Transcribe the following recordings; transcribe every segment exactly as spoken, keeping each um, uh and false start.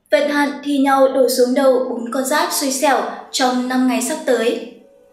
Vận hạn thi nhau đổ xuống đầu bốn con giáp xui xẻo trong năm ngày sắp tới.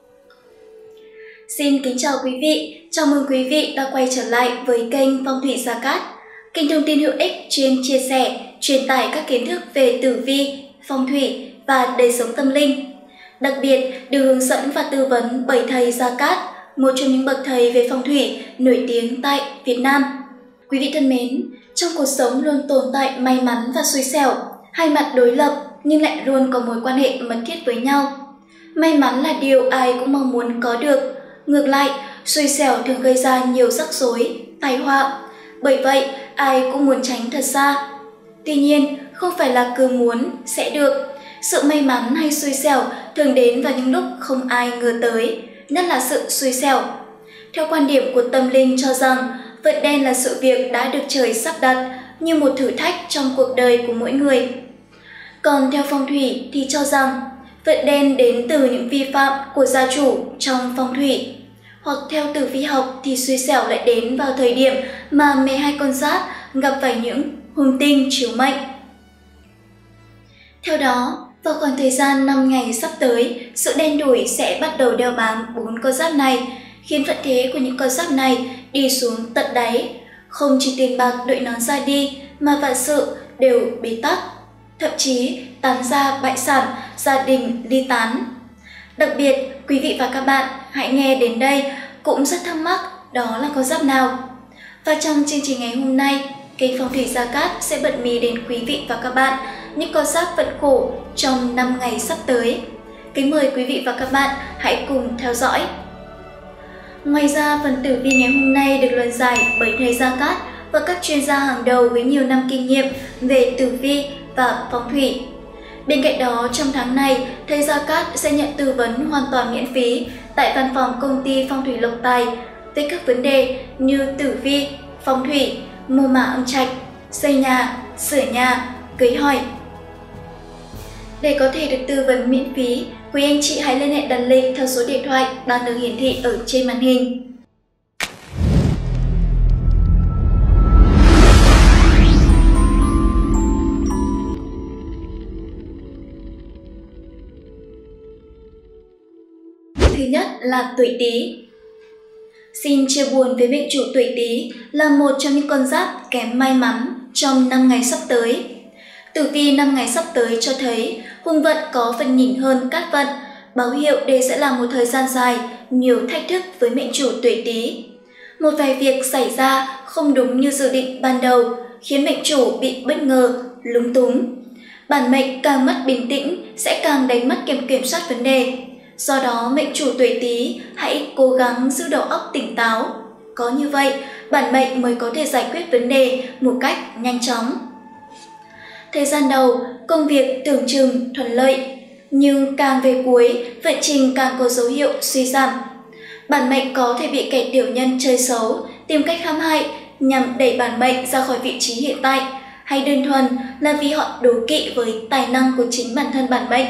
Xin kính chào quý vị, chào mừng quý vị đã quay trở lại với kênh Phong thủy Gia Cát, kênh thông tin hữu ích chuyên chia sẻ, truyền tải các kiến thức về tử vi, phong thủy và đời sống tâm linh. Đặc biệt được hướng dẫn và tư vấn bởi thầy Gia Cát, một trong những bậc thầy về phong thủy nổi tiếng tại Việt Nam. Quý vị thân mến, trong cuộc sống luôn tồn tại may mắn và xui xẻo, hai mặt đối lập nhưng lại luôn có mối quan hệ mật thiết với nhau. May mắn là điều ai cũng mong muốn có được, ngược lại, xui xẻo thường gây ra nhiều rắc rối, tai họa. Bởi vậy, ai cũng muốn tránh thật xa. Tuy nhiên, không phải là cứ muốn sẽ được. Sự may mắn hay xui xẻo thường đến vào những lúc không ai ngờ tới, nhất là sự xui xẻo. Theo quan điểm của tâm linh cho rằng, vận đen là sự việc đã được trời sắp đặt như một thử thách trong cuộc đời của mỗi người. Còn theo phong thủy thì cho rằng, vận đen đến từ những vi phạm của gia chủ trong phong thủy. Hoặc theo tử vi học thì xui xẻo lại đến vào thời điểm mà mười hai con giáp gặp phải những hung tinh chiếu mệnh. Theo đó, vào khoảng thời gian năm ngày sắp tới, sự đen đủi sẽ bắt đầu đeo bám bốn con giáp này, khiến vận thế của những con giáp này đi xuống tận đáy. Không chỉ tiền bạc đội nón ra đi mà vạn sự đều bế tắc, thậm chí tán gia bại sản, gia đình ly tán. Đặc biệt, quý vị và các bạn hãy nghe đến đây cũng rất thắc mắc đó là con giáp nào. Và trong chương trình ngày hôm nay, kênh Phong thủy Gia Cát sẽ bật mí đến quý vị và các bạn những con giáp vận khổ trong năm ngày sắp tới. Kính mời quý vị và các bạn hãy cùng theo dõi. Ngoài ra, phần tử vi ngày hôm nay được luận giải bởi thầy Gia Cát và các chuyên gia hàng đầu với nhiều năm kinh nghiệm về tử vi và phong thủy. Bên cạnh đó, trong tháng này, thầy Gia Cát sẽ nhận tư vấn hoàn toàn miễn phí tại văn phòng công ty Phong thủy Lộc Tài về các vấn đề như tử vi, phong thủy, mô mã âm trạch, xây nhà, sửa nhà, cưới hỏi. Để có thể được tư vấn miễn phí, quý anh chị hãy liên hệ đặt lịch theo số điện thoại đang được hiển thị ở trên màn hình. Thứ nhất là tuổi Tý. Xin chia buồn với mệnh chủ tuổi Tý là một trong những con giáp kém may mắn trong năm ngày sắp tới. Tử vi năm ngày sắp tới cho thấy hung vận có phần nhỉnh hơn cát vận, báo hiệu đây sẽ là một thời gian dài, nhiều thách thức với mệnh chủ tuổi Tý. Một vài việc xảy ra không đúng như dự định ban đầu, khiến mệnh chủ bị bất ngờ, lúng túng. Bản mệnh càng mất bình tĩnh sẽ càng đánh mất kiểm kiểm soát vấn đề. Do đó, mệnh chủ tuổi Tý hãy cố gắng giữ đầu óc tỉnh táo. Có như vậy, bản mệnh mới có thể giải quyết vấn đề một cách nhanh chóng. Thời gian đầu, công việc tưởng chừng thuận lợi, nhưng càng về cuối, vận trình càng có dấu hiệu suy giảm. Bản mệnh có thể bị kẻ tiểu nhân chơi xấu, tìm cách hãm hại nhằm đẩy bản mệnh ra khỏi vị trí hiện tại, hay đơn thuần là vì họ đố kỵ với tài năng của chính bản thân bản mệnh.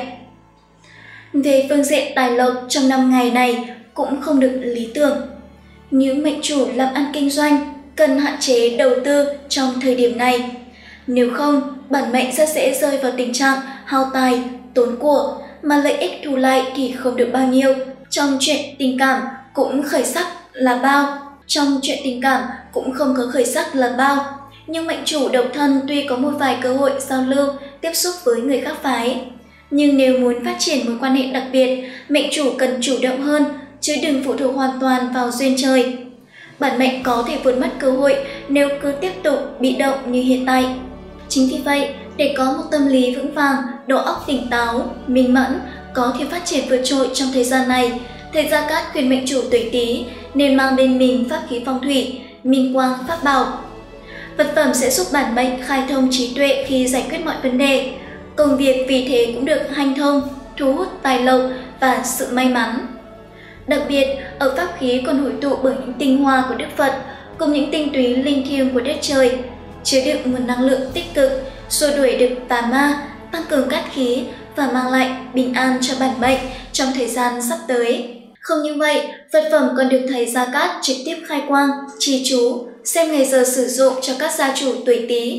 Về phương diện tài lộc trong năm ngày này cũng không được lý tưởng. Những mệnh chủ làm ăn kinh doanh cần hạn chế đầu tư trong thời điểm này. Nếu không, bản mệnh rất dễ rơi vào tình trạng hao tài, tốn của, mà lợi ích thu lại thì không được bao nhiêu. Trong chuyện tình cảm cũng khởi sắc là bao. Trong chuyện tình cảm cũng không có khởi sắc là bao. Nhưng mệnh chủ độc thân tuy có một vài cơ hội giao lưu, tiếp xúc với người khác phái. Nhưng nếu muốn phát triển mối quan hệ đặc biệt, mệnh chủ cần chủ động hơn, chứ đừng phụ thuộc hoàn toàn vào duyên trời. Bản mệnh có thể vượt mất cơ hội nếu cứ tiếp tục bị động như hiện tại. Chính vì vậy, để có một tâm lý vững vàng, đầu óc tỉnh táo, minh mẫn, có thể phát triển vượt trội trong thời gian này, thầy Gia Cát khuyên mệnh chủ tuổi Tý nên mang bên mình pháp khí phong thủy, minh quang pháp bảo. Vật phẩm sẽ giúp bản mệnh khai thông trí tuệ khi giải quyết mọi vấn đề. Công việc vì thế cũng được hanh thông, thu hút tài lộc và sự may mắn. Đặc biệt, ở pháp khí còn hội tụ bởi những tinh hoa của Đức Phật cùng những tinh túy linh thiêng của đất trời, chứa đựng nguồn năng lượng tích cực, xua đuổi được tà ma, tăng cường cát khí và mang lại bình an cho bản mệnh trong thời gian sắp tới. Không như vậy, vật phẩm còn được thầy Gia Cát trực tiếp khai quang, trì chú, xem ngày giờ sử dụng cho các gia chủ tuổi Tý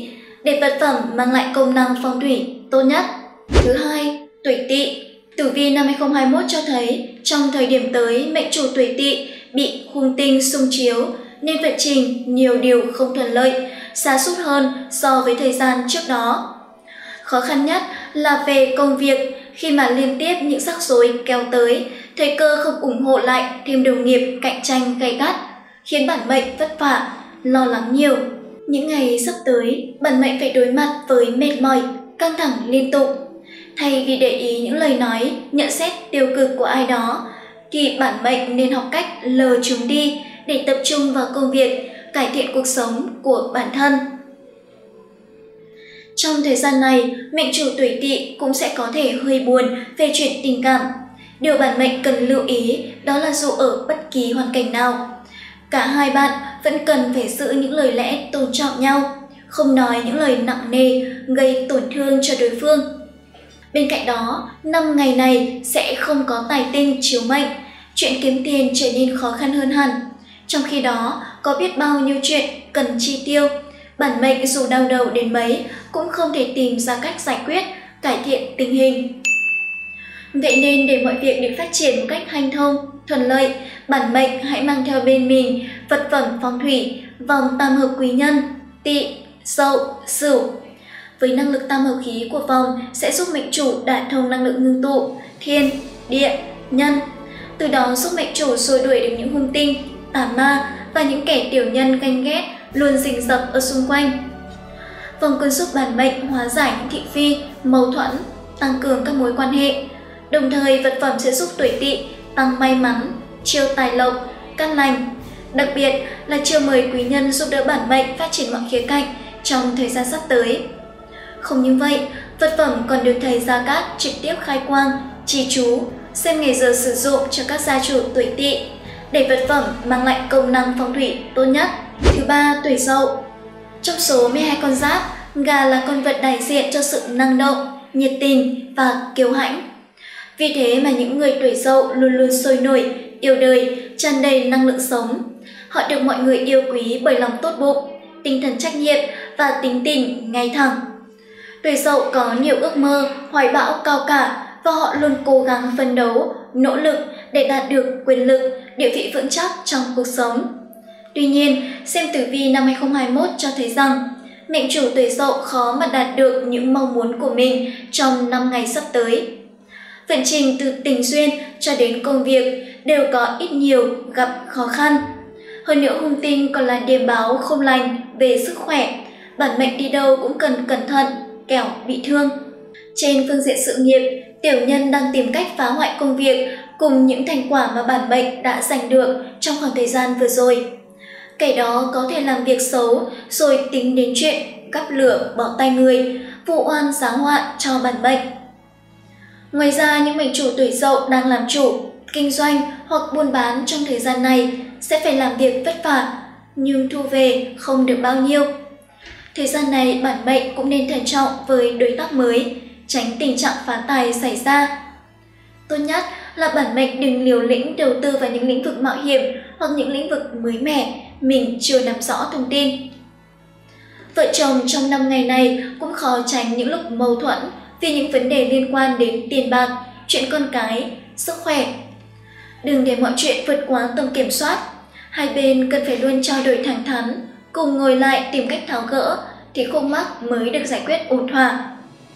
để vật phẩm mang lại công năng phong thủy tốt nhất. Thứ hai, tuổi Tỵ. Tử vi năm hai không hai mốt cho thấy trong thời điểm tới mệnh chủ tuổi Tỵ bị hung tinh xung chiếu nên vận trình nhiều điều không thuận lợi, sa sút hơn so với thời gian trước đó. Khó khăn nhất là về công việc khi mà liên tiếp những rắc rối kéo tới, thời cơ không ủng hộ lại thêm đồng nghiệp cạnh tranh gay gắt, khiến bản mệnh vất vả, lo lắng nhiều. Những ngày sắp tới, bản mệnh phải đối mặt với mệt mỏi, căng thẳng liên tục. Thay vì để ý những lời nói, nhận xét tiêu cực của ai đó, thì bản mệnh nên học cách lờ chúng đi để tập trung vào công việc, cải thiện cuộc sống của bản thân. Trong thời gian này, mệnh chủ tuổi Tỵ cũng sẽ có thể hơi buồn về chuyện tình cảm. Điều bản mệnh cần lưu ý đó là dù ở bất kỳ hoàn cảnh nào, cả hai bạn vẫn cần phải giữ những lời lẽ tôn trọng nhau, không nói những lời nặng nề gây tổn thương cho đối phương. Bên cạnh đó, năm ngày này sẽ không có tài tinh chiếu mệnh, chuyện kiếm tiền trở nên khó khăn hơn hẳn. Trong khi đó, có biết bao nhiêu chuyện cần chi tiêu, bản mệnh dù đau đầu đến mấy cũng không thể tìm ra cách giải quyết, cải thiện tình hình. Vậy nên để mọi việc được phát triển một cách hanh thông, thuận lợi, bản mệnh hãy mang theo bên mình vật phẩm phong thủy vòng tam hợp quý nhân Tỵ, Dậu, Sửu. Với năng lực tam hợp khí của vòng sẽ giúp mệnh chủ đả thông năng lượng ngưng tụ thiên, địa, nhân, từ đó giúp mệnh chủ xua đuổi được những hung tinh, tà ma và những kẻ tiểu nhân ganh ghét luôn rình rập ở xung quanh. Vòng còn giúp bản mệnh hóa giải những thị phi, mâu thuẫn, tăng cường các mối quan hệ. Đồng thời, vật phẩm sẽ giúp tuổi Tỵ tăng may mắn, chiêu tài lộc, cát lành. Đặc biệt là chiêu mời quý nhân giúp đỡ bản mệnh phát triển mọi khía cạnh trong thời gian sắp tới. Không những vậy, vật phẩm còn được thầy Gia Cát trực tiếp khai quang, trì chú, xem ngày giờ sử dụng cho các gia chủ tuổi Tỵ, để vật phẩm mang lại công năng phong thủy tốt nhất. Thứ ba, tuổi Dậu. Trong số mười hai con giáp, gà là con vật đại diện cho sự năng động, nhiệt tình và kiêu hãnh. Vì thế mà những người tuổi Dậu luôn luôn sôi nổi, yêu đời, tràn đầy năng lượng sống. Họ được mọi người yêu quý bởi lòng tốt bụng, tinh thần trách nhiệm và tính tình ngay thẳng. Tuổi Dậu có nhiều ước mơ, hoài bão cao cả và họ luôn cố gắng phấn đấu, nỗ lực để đạt được quyền lực, địa vị vững chắc trong cuộc sống. Tuy nhiên, xem tử vi năm hai không hai mốt cho thấy rằng mệnh chủ tuổi Dậu khó mà đạt được những mong muốn của mình trong năm ngày sắp tới. Vận trình từ tình duyên cho đến công việc đều có ít nhiều gặp khó khăn. Hơn nữa, hung tinh còn là điềm báo không lành về sức khỏe, bản mệnh đi đâu cũng cần cẩn thận, kẻo bị thương. Trên phương diện sự nghiệp, tiểu nhân đang tìm cách phá hoại công việc cùng những thành quả mà bản mệnh đã giành được trong khoảng thời gian vừa rồi. Kẻ đó có thể làm việc xấu rồi tính đến chuyện gắp lửa bỏ tay người, vụ oan giá họa cho bản mệnh. Ngoài ra, những mệnh chủ tuổi Dậu đang làm chủ, kinh doanh hoặc buôn bán trong thời gian này sẽ phải làm việc vất vả, nhưng thu về không được bao nhiêu. Thời gian này, bản mệnh cũng nên thận trọng với đối tác mới, tránh tình trạng phá tài xảy ra. Tốt nhất là bản mệnh đừng liều lĩnh đầu tư vào những lĩnh vực mạo hiểm hoặc những lĩnh vực mới mẻ mình chưa nắm rõ thông tin. Vợ chồng trong năm ngày này cũng khó tránh những lúc mâu thuẫn vì những vấn đề liên quan đến tiền bạc, chuyện con cái, sức khỏe. Đừng để mọi chuyện vượt quá tầm kiểm soát. Hai bên cần phải luôn trao đổi thẳng thắn, cùng ngồi lại tìm cách tháo gỡ thì khúc mắc mới được giải quyết ổn thỏa.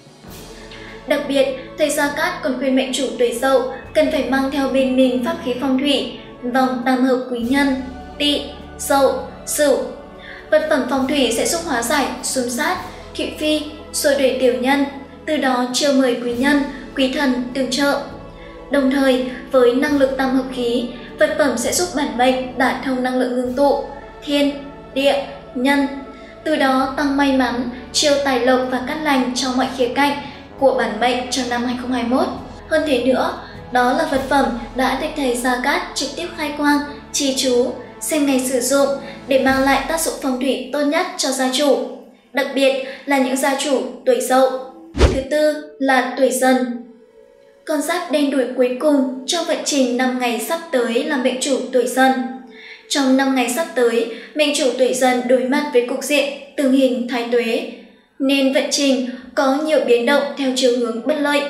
Đặc biệt, thầy Gia Cát còn khuyên mệnh chủ tuổi Dậu cần phải mang theo bên mình pháp khí phong thủy, vòng tam hợp quý nhân Tỵ, Dậu, Sửu. Vật phẩm phong thủy sẽ giúp hóa giải xung sát, thị phi, xua đuổi tiểu nhân, từ đó chiêu mời quý nhân, quý thần tương trợ. Đồng thời, với năng lực tam hợp khí, vật phẩm sẽ giúp bản mệnh đả thông năng lượng ngưng tụ thiên, địa, nhân, từ đó tăng may mắn, chiêu tài lộc và cát lành trong mọi khía cạnh của bản mệnh trong năm hai không hai mốt. Hơn thế nữa, đó là vật phẩm đã được thầy Gia Cát trực tiếp khai quang, trì chú, xem ngày sử dụng để mang lại tác dụng phong thủy tốt nhất cho gia chủ, đặc biệt là những gia chủ tuổi Dậu. Thứ tư là tuổi Dần. Con giáp đen đủi cuối cùng trong vận trình năm ngày sắp tới là mệnh chủ tuổi Dần. Trong năm ngày sắp tới, mệnh chủ tuổi Dần đối mặt với cục diện tương hình thái tuế. nên vận trình có nhiều biến động theo chiều hướng bất lợi.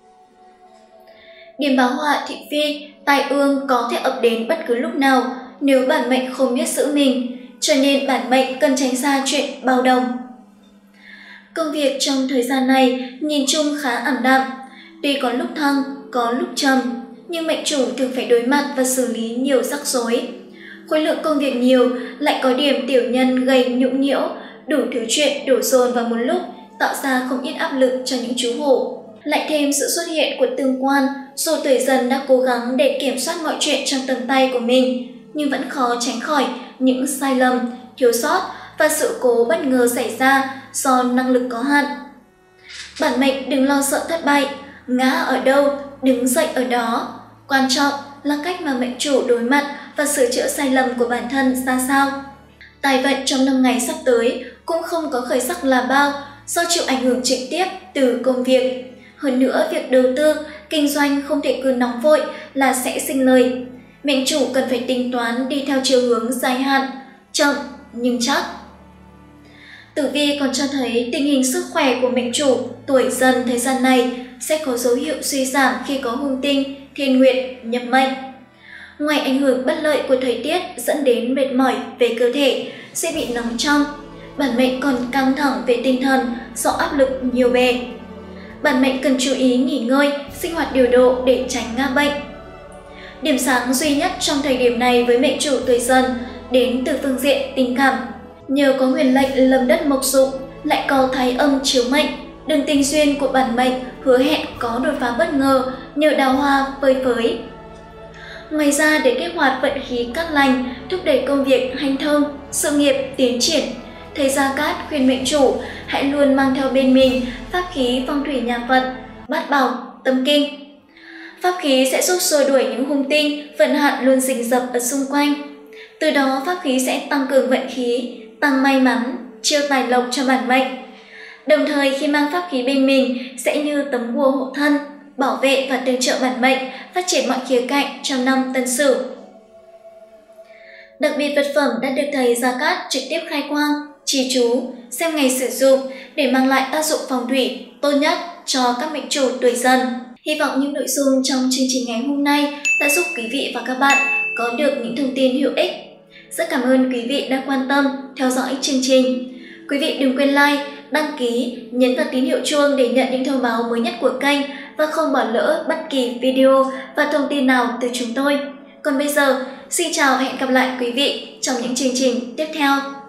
Điểm báo họa thị phi, tai ương có thể ập đến bất cứ lúc nào nếu bản mệnh không biết giữ mình, cho nên bản mệnh cần tránh xa chuyện bao đồng. Công việc trong thời gian này nhìn chung khá ảm đạm, tuy có lúc thăng, có lúc trầm, nhưng mệnh chủ thường phải đối mặt và xử lý nhiều rắc rối. Khối lượng công việc nhiều, lại có điểm tiểu nhân gây nhũng nhiễu, đủ thứ chuyện đổ dồn vào một lúc, tạo ra không ít áp lực cho những chú hổ. Lại thêm sự xuất hiện của tương quan, dù tuổi Dần đã cố gắng để kiểm soát mọi chuyện trong tầm tay của mình, nhưng vẫn khó tránh khỏi những sai lầm, thiếu sót và sự cố bất ngờ xảy ra do năng lực có hạn. Bản mệnh đừng lo sợ thất bại, ngã ở đâu, đứng dậy ở đó. Quan trọng là cách mà mệnh chủ đối mặt và sửa chữa sai lầm của bản thân ra sao. Tài vận trong năm ngày sắp tới cũng không có khởi sắc là bao do chịu ảnh hưởng trực tiếp từ công việc. Hơn nữa, việc đầu tư, kinh doanh không thể cứ nóng vội là sẽ sinh lời. Mệnh chủ cần phải tính toán đi theo chiều hướng dài hạn, chậm nhưng chắc. Tử vi còn cho thấy tình hình sức khỏe của mệnh chủ tuổi Dần thời gian này sẽ có dấu hiệu suy giảm khi có hung tinh, thiên nguyệt nhập mệnh. Ngoài ảnh hưởng bất lợi của thời tiết dẫn đến mệt mỏi về cơ thể, sẽ bị nóng trong, bản mệnh còn căng thẳng về tinh thần do áp lực nhiều bề. Bản mệnh cần chú ý nghỉ ngơi, sinh hoạt điều độ để tránh ngã bệnh. Điểm sáng duy nhất trong thời điểm này với mệnh chủ tuổi Dần đến từ phương diện tình cảm. Nhờ có huyền lệnh lâm đất mộc dụng, lại có thái âm chiếu mệnh, đường tình duyên của bản mệnh hứa hẹn có đột phá bất ngờ nhờ đào hoa phơi phới. Ngoài ra, để kích hoạt vận khí cát lành, thúc đẩy công việc hanh thông, sự nghiệp tiến triển, thầy Gia Cát khuyên mệnh chủ hãy luôn mang theo bên mình pháp khí phong thủy nhà Phật, bát bảo, tâm kinh. Pháp khí sẽ giúp xua đuổi những hung tinh, vận hạn luôn rình rập ở xung quanh. Từ đó, pháp khí sẽ tăng cường vận khí, tăng may mắn, chiêu tài lộc cho bản mệnh. Đồng thời, khi mang pháp khí bên mình sẽ như tấm bùa hộ thân, bảo vệ và tương trợ bản mệnh phát triển mọi khía cạnh trong năm Tân Sửu. Đặc biệt, vật phẩm đã được thầy Gia Cát trực tiếp khai quang, trì chú, xem ngày sử dụng để mang lại tác dụng phong thủy tốt nhất cho các mệnh chủ tuổi Dần. Hy vọng những nội dung trong chương trình ngày hôm nay đã giúp quý vị và các bạn có được những thông tin hữu ích. Rất cảm ơn quý vị đã quan tâm theo dõi chương trình. Quý vị đừng quên like, đăng ký, nhấn vào tín hiệu chuông để nhận những thông báo mới nhất của kênh và không bỏ lỡ bất kỳ video và thông tin nào từ chúng tôi. Còn bây giờ, xin chào và hẹn gặp lại quý vị trong những chương trình tiếp theo.